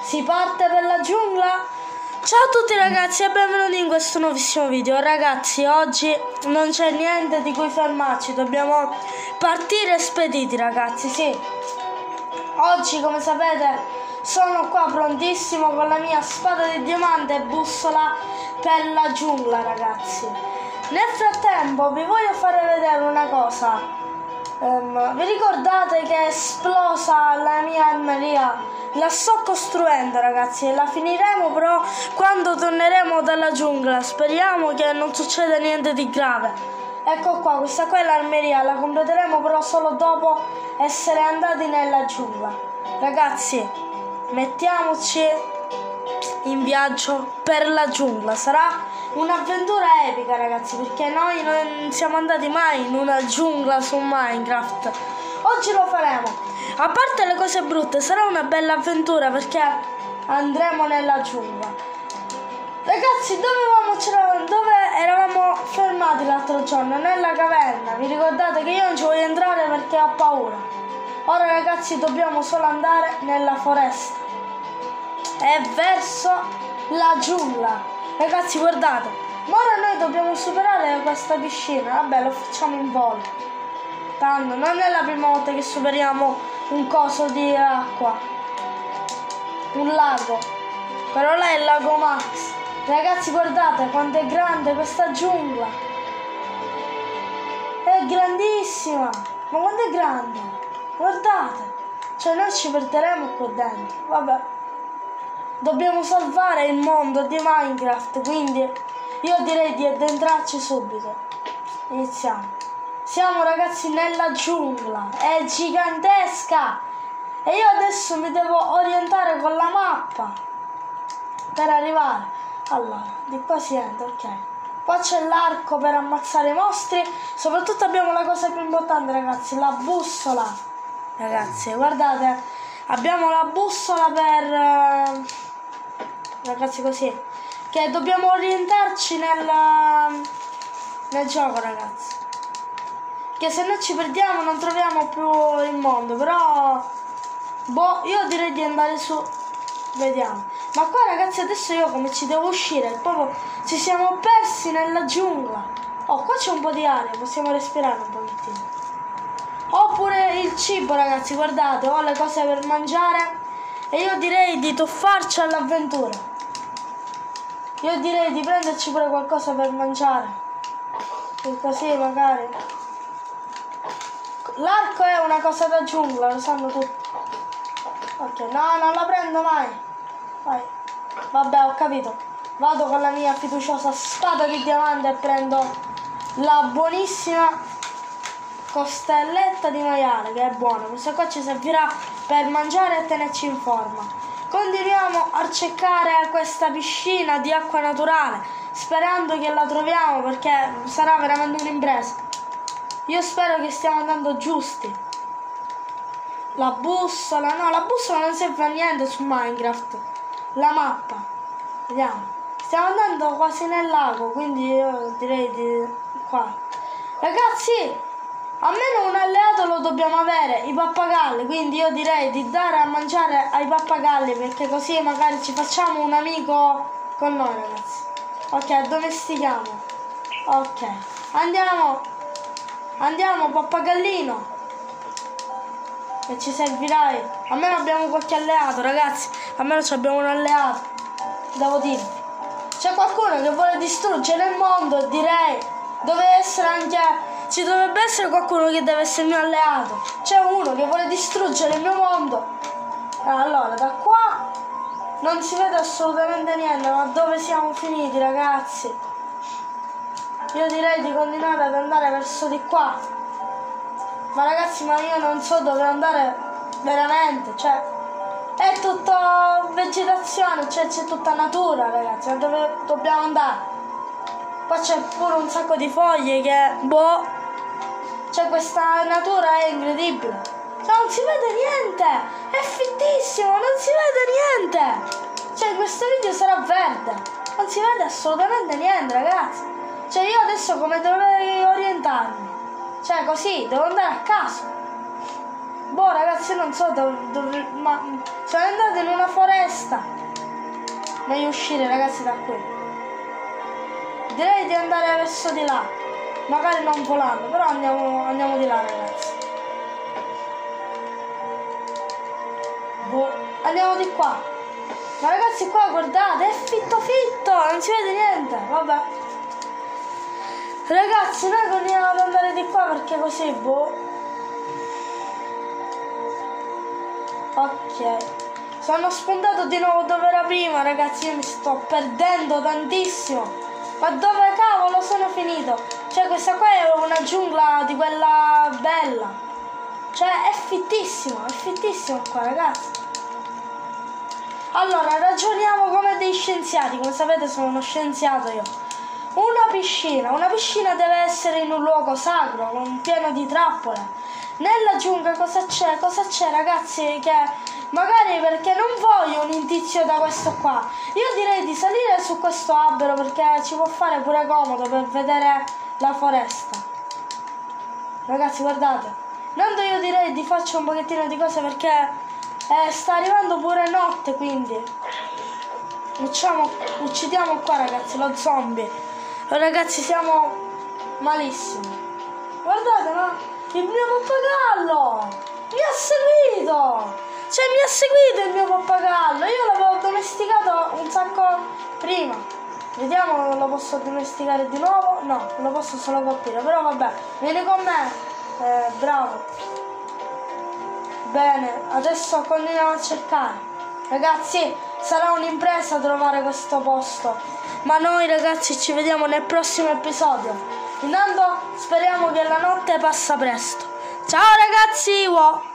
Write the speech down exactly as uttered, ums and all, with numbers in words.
Si parte per la giungla? Ciao a tutti ragazzi e benvenuti in questo nuovissimo video. Ragazzi, oggi non c'è niente di cui fermarci, dobbiamo partire spediti ragazzi, sì. Oggi, come sapete, sono qua prontissimo con la mia spada di diamante e bussola per la giungla ragazzi. Nel frattempo vi voglio fare vedere una cosa. Um, vi ricordate che è esplosa la mia armeria? La sto costruendo ragazzi e la finiremo però quando torneremo dalla giungla. Speriamo che non succeda niente di grave. Ecco qua, questa qua è l'armeria, la completeremo però solo dopo essere andati nella giungla. Ragazzi, mettiamoci in viaggio per la giungla. Sarà un'avventura epica ragazzi, perché noi non siamo andati mai in una giungla su Minecraft. Oggi lo faremo. A parte le cose brutte, sarà una bella avventura perché andremo nella giungla. Ragazzi, dove eravamo, dove eravamo fermati l'altro giorno? Nella caverna. Vi ricordate che io non ci voglio entrare perché ho paura. Ora ragazzi dobbiamo solo andare nella foresta e verso la giungla. Ragazzi guardate, ma ora noi dobbiamo superare questa piscina. Vabbè, lo facciamo in volo. Tanto non è la prima volta che superiamo un coso di acqua, un lago, però là è il lago Max. Ragazzi guardate quanto è grande questa giungla, è grandissima, ma quanto è grande, guardate, cioè noi ci perderemo qua dentro. Vabbè, dobbiamo salvare il mondo di Minecraft, quindi io direi di addentrarci subito. Iniziamo. Siamo ragazzi nella giungla, è gigantesca e io adesso mi devo orientare con la mappa per arrivare. Allora, di qua si entra, ok. Qua c'è l'arco per ammazzare i mostri, soprattutto abbiamo la cosa più importante ragazzi, la bussola. Ragazzi, guardate, abbiamo la bussola per... ragazzi così, che dobbiamo orientarci nel, nel gioco ragazzi. Che se noi ci perdiamo non troviamo più il mondo, però boh, io direi di andare su, vediamo. Ma qua ragazzi adesso io come ci devo uscire? Proprio ci siamo persi nella giungla. Oh, qua c'è un po' di aria, possiamo respirare un pochettino. Oppure il cibo ragazzi, guardate, ho le cose per mangiare e io direi di tuffarci all'avventura. Io direi di prenderci pure qualcosa per mangiare, e così magari. L'arco è una cosa da giungla, lo sanno tutti. Ok, no, non la prendo mai. Vai. Vabbè, ho capito. Vado con la mia fiduciosa spada di diamante e prendo la buonissima costelletta di maiale, che è buona. Questa qua ci servirà per mangiare e tenerci in forma. Continuiamo a cercare questa piscina di acqua naturale, sperando che la troviamo perché sarà veramente un'impresa. Io spero che stiamo andando giusti. La bussola, no, la bussola non serve a niente su Minecraft. La mappa, vediamo. Stiamo andando quasi nel lago, quindi io direi di qua. Ragazzi, almeno un alleato lo dobbiamo avere, i pappagalli, quindi io direi di dare a mangiare ai pappagalli, perché così magari ci facciamo un amico con noi ragazzi. Ok, addomestichiamo. Ok, andiamo. Andiamo pappagallino, e ci servirai. Almeno abbiamo qualche alleato ragazzi, almeno abbiamo un alleato, devo dirvi. C'è qualcuno che vuole distruggere il mondo, direi deve essere anche, ci dovrebbe essere qualcuno che deve essere il mio alleato. C'è uno che vuole distruggere il mio mondo. Allora da qua non si vede assolutamente niente, ma dove siamo finiti ragazzi? Io direi di continuare ad andare verso di qua. Ma ragazzi, ma io non so dove andare veramente, cioè è tutto vegetazione, cioè c'è tutta natura ragazzi, ma dove dobbiamo andare? Qua c'è pure un sacco di foglie che, boh, cioè questa natura è incredibile. Cioè non si vede niente, è fittissimo, non si vede niente. Cioè questo video sarà verde, non si vede assolutamente niente ragazzi. Cioè io adesso come dovrei orientarmi? Cioè così, devo andare a caso. Boh ragazzi, io non so dove, dove ma Siamo andati in una foresta. Meglio uscire, ragazzi, da qui. Direi di andare verso di là. Magari non volando, però andiamo, andiamo di là, ragazzi. Boh. Andiamo di qua. Ma ragazzi, qua guardate, è fitto fitto, non si vede niente. Vabbè. Ragazzi, noi continuiamo ad andare di qua perché così, boh. Ok. Sono spuntato di nuovo dove era prima, ragazzi. Io mi sto perdendo tantissimo. Ma dove cavolo sono finito? Cioè, questa qua è una giungla di quella bella. Cioè, è fittissimo, è fittissimo qua, ragazzi. Allora, ragioniamo come dei scienziati. Come sapete, sono uno scienziato io. Una piscina. Una piscina deve essere in un luogo sacro, con pieno di trappole. Nella giungla cosa c'è? Cosa c'è, ragazzi? Che magari perché non voglio un indizio da questo qua. Io direi di salire su questo albero perché ci può fare pure comodo per vedere la foresta. Ragazzi, guardate. Intanto io direi di farci un pochettino di cose perché eh, sta arrivando pure notte, quindi uccidiamo, uccidiamo qua, ragazzi, lo zombie. Ragazzi, siamo malissimo. Guardate, ma il mio pappagallo mi ha seguito. Cioè, mi ha seguito il mio pappagallo. Io l'avevo domesticato un sacco prima. Vediamo, lo posso domesticare di nuovo? No, lo posso solo colpire. Però vabbè, vieni con me. Eh, bravo. Bene, adesso continuiamo a cercare. Ragazzi, sarà un'impresa trovare questo posto. Ma noi, ragazzi, ci vediamo nel prossimo episodio. Intanto speriamo che la notte passa presto. Ciao ragazzi! Wow.